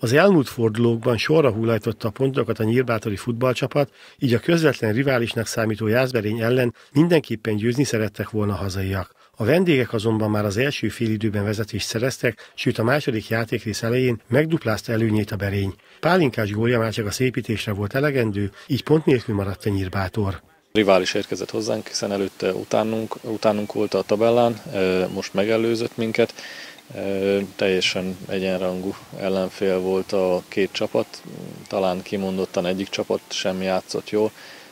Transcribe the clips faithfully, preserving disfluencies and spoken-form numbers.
Az elmúlt fordulókban sorra hullajtotta a pontokat a nyírbátori futballcsapat, így a közvetlen riválisnak számító Jászberény ellen mindenképpen győzni szerettek volna a hazaiak. A vendégek azonban már az első félidőben vezetést szereztek, sőt a második játékrész elején megduplázta előnyét a Berény. Pálinkás gólja már csak a szépítésre volt elegendő, így pont nélkül maradt a Nyírbátor. Rivális érkezett hozzánk, hiszen előtte utánunk, utánunk volt a tabellán, most megelőzött minket. Teljesen egyenrangú ellenfél volt a két csapat, talán kimondottan egyik csapat sem játszott jól.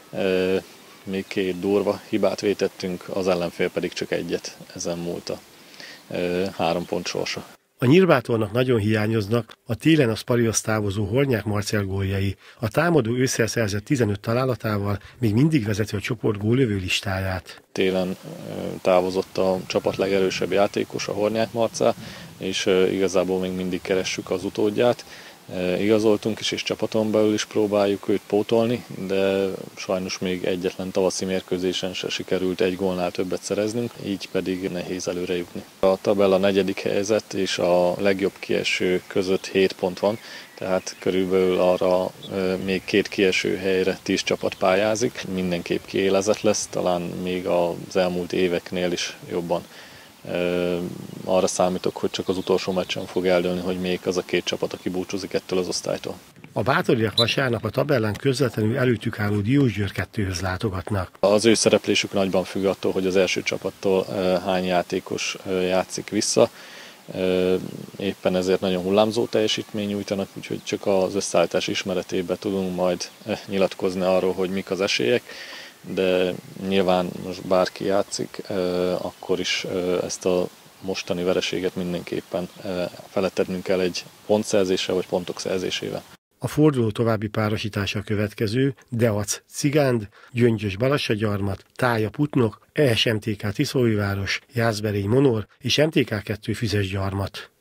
Még két durva hibát vétettünk, az ellenfél pedig csak egyet, ezen múlt a három pont sorsa. A Nyírbátornak nagyon hiányoznak a télen a Szparihoz távozó Hornyák Marcell góljai. A támadó ősszel szerzett tizenöt találatával még mindig vezeti a csoport góllövő listáját. Télen távozott a csapat legerősebb játékos, a Hornyák Marcell, és igazából még mindig keressük az utódját. Igazoltunk is, és csapaton belül is próbáljuk őt pótolni, de sajnos még egyetlen tavaszi mérkőzésen se sikerült egy gólnál többet szereznünk, így pedig nehéz előre jutni. A tabella negyedik helyzet és a legjobb kieső között hét pont van, tehát körülbelül arra még két kieső helyre tíz csapat pályázik. Mindenképp kiélezett lesz, talán még az elmúlt éveknél is jobban. Arra számítok, hogy csak az utolsó meccsen fog eldőlni, hogy még az a két csapat, aki búcsúzik ettől az osztálytól. A bátoriak vasárnap a tabellán közvetlenül előttük álló Diósgyőr kettőhöz látogatnak. Az ő szereplésük nagyban függ attól, hogy az első csapattól hány játékos játszik vissza. Éppen ezért nagyon hullámzó teljesítmény nyújtanak, úgyhogy csak az összeállítás ismeretében tudunk majd nyilatkozni arról, hogy mik az esélyek. De nyilván most bárki játszik, akkor is ezt a mostani vereséget mindenképpen felettetnünk kell egy pontszerzéssel vagy pontok szerzésével. A forduló további párosítása a következő: Deac Cigánd, Gyöngyös Balassagyarmat, Tája Putnok, E S M T K Tiszóújváros, Jászberény Monor és M T K kettő Füzesgyarmat.